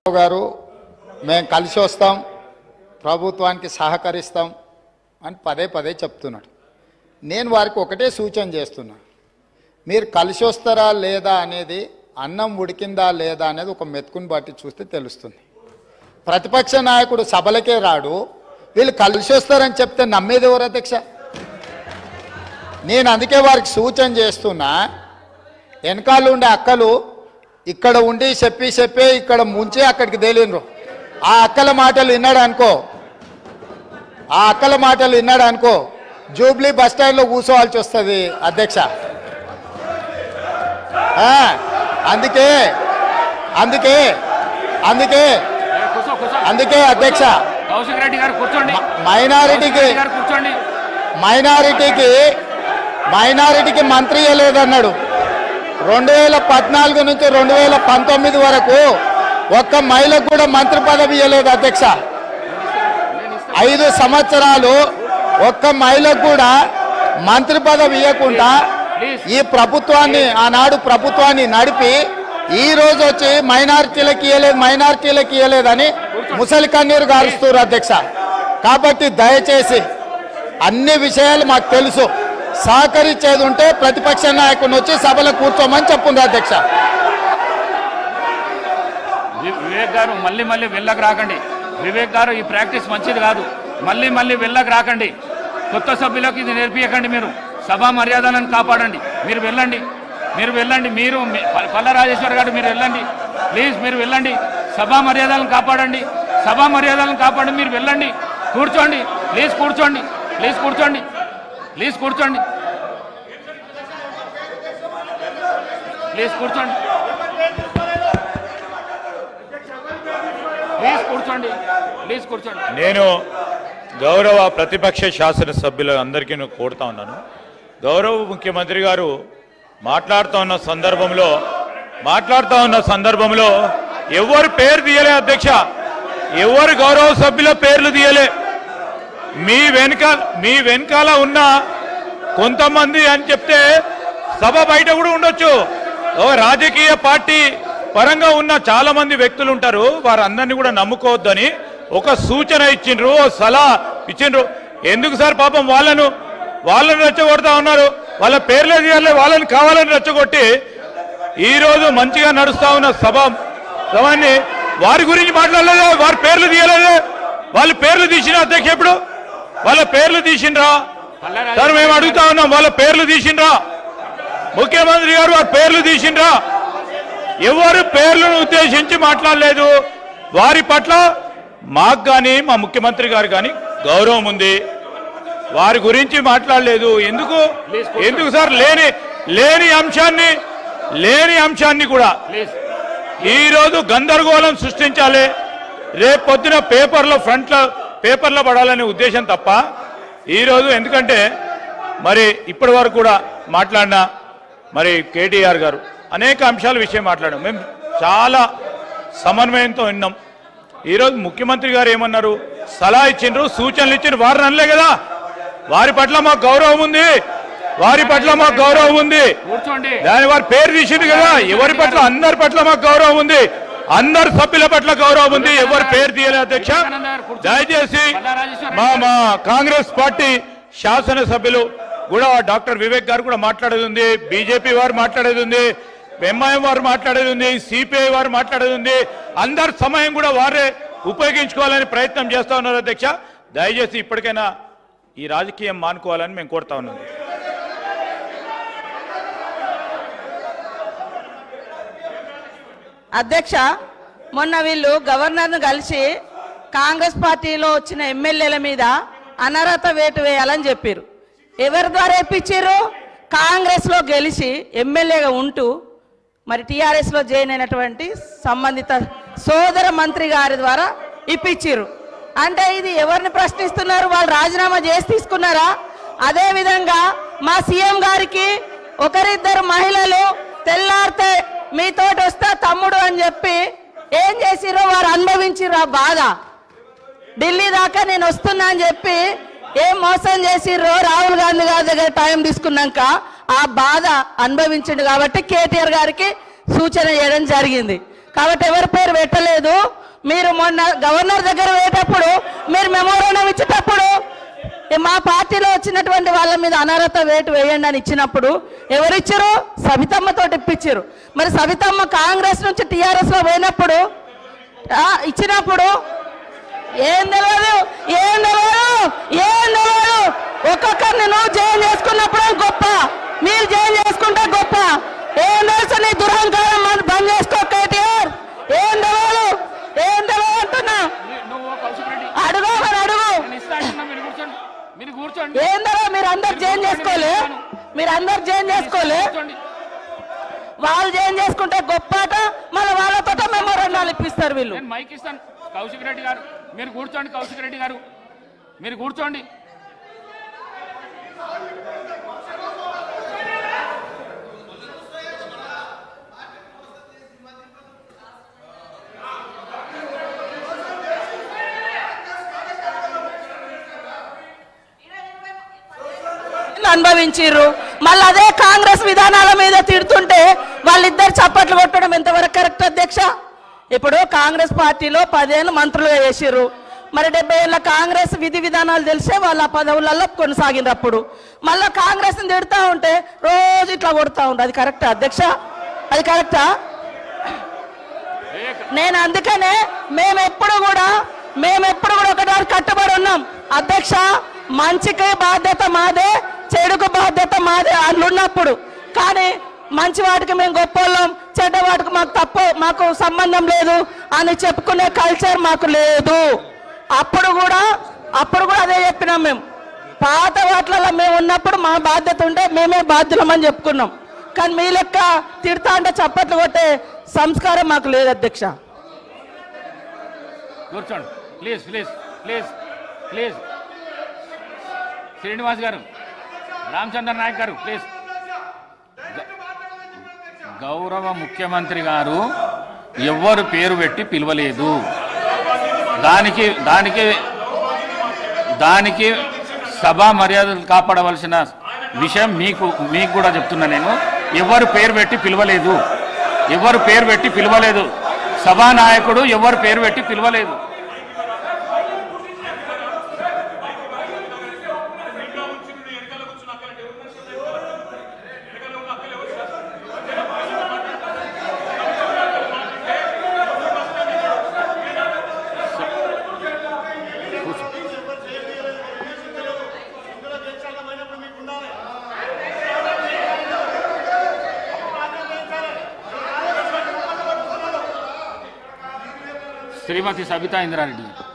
గారు మేము కలిసి వస్తాం, ప్రభుత్వానికి సహకరిస్తాం అని పదే పదే చెప్తున్నాడు. నేను వారికి ఒకటే సూచన చేస్తున్నా, మీరు కలిసి వస్తారా లేదా అనేది, అన్నం ఉడికిందా లేదా అనేది ఒక మెతుకుని బట్టి చూస్తే తెలుస్తుంది. ప్రతిపక్ష నాయకుడు సభలకే రాడు, వీళ్ళు కలిసి వస్తారని చెప్తే నమ్మేది ఎవరు అధ్యక్ష? నేను అందుకే వారికి సూచన చేస్తున్నా, వెనకాల ఉండే అక్కలు ఇక్కడ ఉండి చెప్పే ఇక్కడ ముంచి అక్కడికి తేలినరు. ఆ అక్కల మాటలు విన్నాడు అనుకో జూబ్లీ బస్ స్టాండ్లో కూర్చోవాల్సి వస్తుంది అధ్యక్ష. అందుకే అందుకే అందుకే అందుకే అధ్యక్ష, మైనారిటీకి మంత్రి ఇవ్వలేదన్నాడు. 2014 నుంచి 2019 వరకు ఒక్క మహిళకు కూడా మంత్రి పదవి ఇవ్వలేదు అధ్యక్ష. 5 సంవత్సరాలు ఒక్క మహిళకు కూడా మంత్రి పదవి ఇవ్వకుండా ఈ ప్రభుత్వాన్ని, ఆనాడు ప్రభుత్వాన్ని నడిపి ఈ రోజు వచ్చి మైనారిటీలకు ఇవ్వలేదని ముసలి కన్నీరు గారుస్తారు అధ్యక్ష. కాబట్టి దయచేసి అన్ని విషయాలు మాకు తెలుసు, సహకరించేది ఉంటే ప్రతిపక్ష నాయకుని వచ్చి సభలో కూర్చోమని చెప్పుండ్రు అధ్యక్ష. వివేక్ గారు మళ్ళీ వెళ్ళకు రాకండి. వివేక్ గారు ఈ ప్రాక్టీస్ మంచిది కాదు. మళ్ళీ వెళ్ళకు రాకండి. కొత్త సభ్యులకు ఇది నేర్పించకండి. మీరు సభా మర్యాదలను కాపాడండి. మీరు వెళ్ళండి. మీరు పల్ల రాజేశ్వర్ గారు మీరు వెళ్ళండి. ప్లీజ్ మీరు వెళ్ళండి. సభా మర్యాదలను కాపాడండి. మీరు వెళ్ళండి. కూర్చోండి. ప్లీజ్ కూర్చోండి. నేను గౌరవ ప్రతిపక్ష శాసనసభ్యులు అందరికీ కోరుతా ఉన్నాను. గౌరవ ముఖ్యమంత్రి గారు మాట్లాడుతూ ఉన్న సందర్భంలో ఎవరు పేరు తీయలే అధ్యక్ష, ఎవరు గౌరవ సభ్యుల పేర్లు తీయలే. మీ వెనకాల ఉన్న కొంతమంది అని చెప్తే సభ బయట కూడా ఉండొచ్చు. రాజకీయ పార్టీ పరంగా ఉన్న చాలా మంది వ్యక్తులు ఉంటారు, వారందరినీ కూడా నమ్ముకోవద్దని ఒక సూచన ఇచ్చిండ్రు, సలహా ఇచ్చిండ్రు. ఎందుకు సార్ పాపం వాళ్ళను రెచ్చగొడతా ఉన్నారు. వాళ్ళ పేర్లే తీయాలి, వాళ్ళని కావాలని రెచ్చగొట్టి ఈరోజు మంచిగా నడుస్తా ఉన్న సభని వారి గురించి మాట్లాడలేదా? వారి పేర్లు తీయలేదే? వాళ్ళ పేర్లు తీసిన అధ్యక్ష, ఎప్పుడు వాళ్ళ పేర్లు తీసిండ్రా సార్? మేము అడుగుతా ఉన్నాం, వాళ్ళ పేర్లు తీసిండ్రా? ముఖ్యమంత్రి గారు వారి పేర్లు తీసిండ్రా? ఎవరు పేర్లను ఉద్దేశించి మాట్లాడలేదు. వారి పట్ల మాకు కానీ మా ముఖ్యమంత్రి గారు కానీ గౌరవం ఉంది, వారి గురించి మాట్లాడలేదు. ఎందుకు సార్? లేని అంశాన్ని కూడా ఈరోజు గందరగోళం సృష్టించాలి, రేపు పొద్దున పేపర్లో పడాలనే ఉద్దేశం తప్ప ఈరోజు ఎందుకంటే మరి ఇప్పటి వరకు కూడా మాట్లాడిన మరి కేటీఆర్ గారు అనేక అంశాల విషయం మాట్లాడాం. మేము చాలా సమన్వయంతో విన్నాం. ఈరోజు ముఖ్యమంత్రి గారు ఏమన్నారు? సలహా ఇచ్చిండ్రు, సూచనలు ఇచ్చిండ్రు. వారిని అనలే కదా, వారి పట్ల మాకు గౌరవం ఉంది. దాని వారి పేరు తీసింది కదా. ఎవరి పట్ల? అందరి పట్ల మాకు గౌరవం ఉంది, అందరు సభ్యుల పట్ల గౌరవం ఉంది. ఎవరు పేరు తీయలేదు అధ్యక్ష. దయచేసి మా కాంగ్రెస్ పార్టీ శాసనసభ్యులు కూడా డాక్టర్ వివేక్ గారు కూడా మాట్లాడేది ఉంది, బీజేపీ వారు మాట్లాడేది ఉంది, ఎంఐఎం వారు మాట్లాడేది ఉంది, సిపిఐ వారు మాట్లాడేది ఉంది. అందరి సమయం కూడా వారే ఉపయోగించుకోవాలని ప్రయత్నం చేస్తా ఉన్నారు అధ్యక్ష. దయచేసి ఇప్పటికైనా ఈ రాజకీయం మానుకోవాలని మేము కోరుతా ఉన్నాం. అధ్యక్ష, మొన్న వీళ్ళు గవర్నర్ను కలిసి కాంగ్రెస్ పార్టీలో వచ్చిన ఎమ్మెల్యేల మీద అనర్హత వేటు వేయాలని చెప్పారు. ఎవరి ద్వారా ఇప్పించారు? కాంగ్రెస్లో గెలిచి ఎమ్మెల్యేగా ఉంటూ మరి టీఆర్ఎస్లో జాయిన్ అయినటువంటి సంబంధిత సోదర మంత్రి గారి ద్వారా ఇప్పించారు. అంటే ఇది ఎవరిని ప్రశ్నిస్తున్నారు? వాళ్ళు రాజీనామా చేసి తీసుకున్నారా? అదేవిధంగా మా సీఎం గారికి ఒకరిద్దరు మహిళలు తెల్లారితే మీతోటి వస్తా తమ్ముడు అని చెప్పి ఏం చేసిరో వారు అనుభవించిర్రు ఆ బాధ. ఢిల్లీ దాకా నేను వస్తున్నా అని చెప్పి ఏం మోసం చేసిర్రో రాహుల్ గాంధీ గారి దగ్గర టైం తీసుకున్నాక ఆ బాధ అనుభవించిండు. కాబట్టి కేటీఆర్ గారికి సూచన చేయడం జరిగింది. కాబట్టి ఎవరి పేరు పెట్టలేదు. మీరు మొన్న గవర్నర్ దగ్గర పోయేటప్పుడు మీరు మెమోరాండం ఇచ్చేటప్పుడు మా పార్టీలో వచ్చినటువంటి వాళ్ళ మీద అనర్హత వేటు వేయండి అని ఇచ్చినప్పుడు ఎవరిచ్చారు? సవితమ్మతో ఇప్పించారు. మరి సవితమ్మ కాంగ్రెస్ నుంచి టీఆర్ఎస్ లో పోయినప్పుడు ఇచ్చినప్పుడు ఏం తెలియదు, ఏం తెలియదు, ఏం తెలియదు. ఒక్కొక్కరిని నువ్వు జైలు చేసుకున్నప్పుడు గొప్ప, మీరు జైలు చేసుకుంటే గొప్ప. ఏం తెలుసు నీ దురహంకారం బంద్ చేసుకో కేటీఆర్. ఏం తెలియదు, ఏం తెలియదు అంటున్నా. అడుగు మరి అడుగు. ఏందో మీరు అందరు జైలు చేసుకోలే, మీరు అందరు జైలు చేసుకోలే. వాళ్ళు జైలు చేసుకుంటే గొప్పట, మళ్ళీ వాళ్ళతో మెమోరాండాలు ఇప్పిస్తారు వీళ్ళు. మైక్ ఇస్తాను. కౌశిక్ రెడ్డి గారు మీరు కూర్చోండి. కౌశిక్ రెడ్డి గారు మీరు కూర్చోండి. అనుభవించారు. మళ్ళీ అదే కాంగ్రెస్ విధానాల మీద తిడుతుంటే వాళ్ళిద్దరు చప్పట్లు కొట్టడం ఎంతవరకు కరెక్ట్ అధ్యక్ష? ఇప్పుడు కాంగ్రెస్ పార్టీలో 10 ఏళ్ళు మంత్రులుగా చేసిర్రు. మరి 70 ఏళ్ళ కాంగ్రెస్ విధి విధానాలు తెలిసే వాళ్ళ పదవులలో కొనసాగినప్పుడు మళ్ళీ కాంగ్రెస్ ని తిడుతూ ఉంటే రోజు ఇట్లా కొడుతూ ఉండే. అది కరెక్టా అధ్యక్ష? అది కరెక్టా? నేను అందుకనే మేమెప్పుడు కూడా ఒకటి కట్టుబడి ఉన్నాం అధ్యక్ష. మంచికి బాధ్యత మాదే, చెడుకు బాధ్యత మాదే అట్లున్నప్పుడు. కానీ మంచి వాటికి మేము గొప్పవాళ్ళం, చెడ్డ వాటికి మాకు సంబంధం లేదు అని చెప్పుకునే కల్చర్ మాకు లేదు. అప్పుడు కూడా అదే చెప్పినాం. మేము పాత వాటిలలో మేము ఉన్నప్పుడు మా బాధ్యత ఉంటే మేమే బాధ్యులమని చెప్పుకున్నాం. కానీ మీ లెక్క తిడతా అంటే చప్పట్లు కొట్టే సంస్కారం మాకు లేదు అధ్యక్ష. కూర్చోండి please please please please. Srinivas garu, Ramachandra Naik గారు ప్లీజ్. గౌరవ ముఖ్యమంత్రి గారు ఎవ్వరు పేరు పెట్టి పిలవలేదు. దానికి సభా మర్యాదలు కాపాడవలసిన విషయం మీకు కూడా చెప్తున్నా. నేను ఎవరు పేరు పెట్టి పిలవలేదు, ఎవరు పేరు పెట్టి పిలవలేదు. సభానాయకుడు ఎవరు పేరు పెట్టి పిలవలేదు. శ్రీమతి సబితా ఇంద్రారెడ్డి.